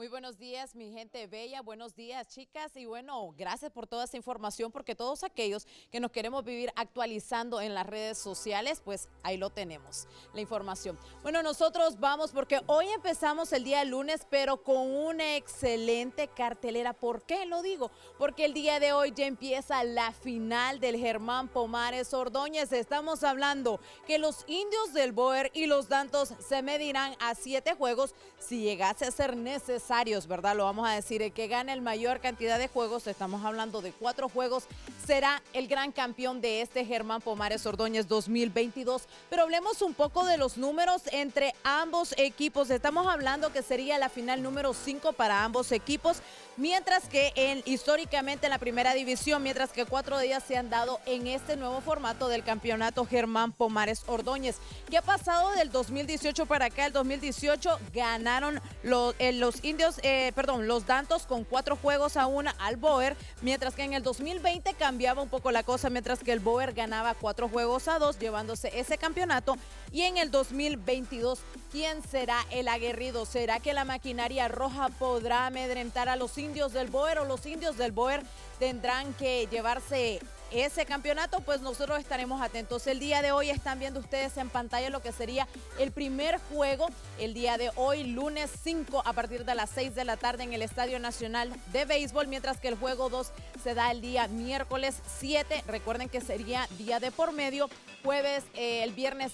Muy buenos días, mi gente bella, buenos días, chicas, y bueno, gracias por toda esta información, porque todos aquellos que nos queremos vivir actualizando en las redes sociales, pues ahí lo tenemos, la información. Bueno, nosotros vamos porque hoy empezamos el día lunes, pero con una excelente cartelera. ¿Por qué lo digo? Porque el día de hoy ya empieza la final del Germán Pomares Ordóñez. Estamos hablando que los indios del Boer y los Dantos se medirán a 7 juegos si llegase a ser necesario, ¿verdad? Lo vamos a decir, el que gane el mayor cantidad de juegos, estamos hablando de 4 juegos, será el gran campeón de este Germán Pomares Ordóñez 2022. Pero hablemos un poco de los números entre ambos equipos. Estamos hablando que sería la final número 5 para ambos equipos, mientras que históricamente en la primera división, mientras que 4 días se han dado en este nuevo formato del campeonato Germán Pomares Ordóñez. ¿Qué ha pasado del 2018 para acá? El 2018 ganaron los Dantos con 4 juegos a 1 al Boer, mientras que en el 2020 cambiaba un poco la cosa, mientras que el Boer ganaba 4 juegos a 2, llevándose ese campeonato. Y en el 2022, ¿quién será el aguerrido? ¿Será que la maquinaria roja podrá amedrentar a los indios del Boer, o los indios del Boer tendrán que llevarse ese campeonato? Pues nosotros estaremos atentos. El día de hoy están viendo ustedes en pantalla lo que sería el primer juego el día de hoy, lunes 5, a partir de las 6 de la tarde en el Estadio Nacional de Béisbol, mientras que el juego 2 se da el día miércoles 7. Recuerden que sería día de por medio. Jueves, el viernes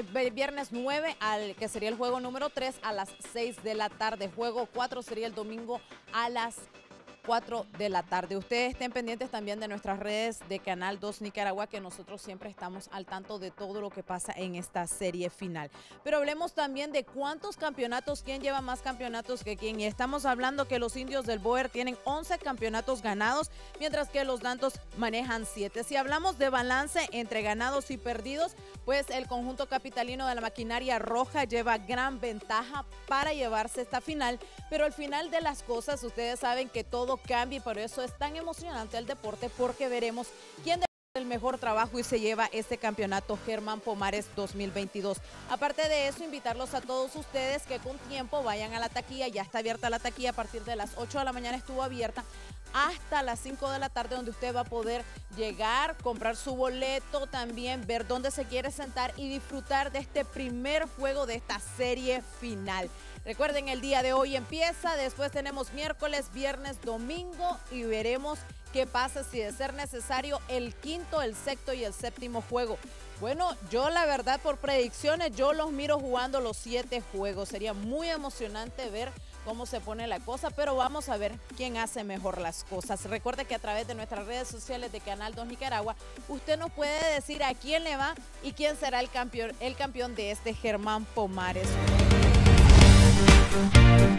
9, que sería el juego número 3 a las 6 de la tarde. Juego 4 sería el domingo a las 4 de la tarde. Ustedes estén pendientes también de nuestras redes de Canal 2 Nicaragua, que nosotros siempre estamos al tanto de todo lo que pasa en esta serie final. Pero hablemos también de cuántos campeonatos, quién lleva más campeonatos que quién. Y estamos hablando que los indios del Boer tienen 11 campeonatos ganados, mientras que los Dantos manejan 7. Si hablamos de balance entre ganados y perdidos, pues el conjunto capitalino de la maquinaria roja lleva gran ventaja para llevarse esta final. Pero al final de las cosas, ustedes saben que todo cambia, y por eso es tan emocionante el deporte, porque veremos quién el mejor trabajo y se lleva este campeonato Germán Pomares 2022. Aparte de eso, invitarlos a todos ustedes que con tiempo vayan a la taquilla. Ya está abierta la taquilla a partir de las 8 de la mañana, estuvo abierta hasta las 5 de la tarde, donde usted va a poder llegar, comprar su boleto, también ver dónde se quiere sentar y disfrutar de este primer juego de esta serie final. Recuerden, el día de hoy empieza, después tenemos miércoles, viernes, domingo, y veremos qué pasa si de ser necesario el quinto, el sexto y el séptimo juego. Bueno, yo la verdad, por predicciones, yo los miro jugando los 7 juegos. Sería muy emocionante ver cómo se pone la cosa, pero vamos a ver quién hace mejor las cosas. Recuerde que a través de nuestras redes sociales de Canal 2 Nicaragua, usted nos puede decir a quién le va y quién será el campeón de este Germán Pomares.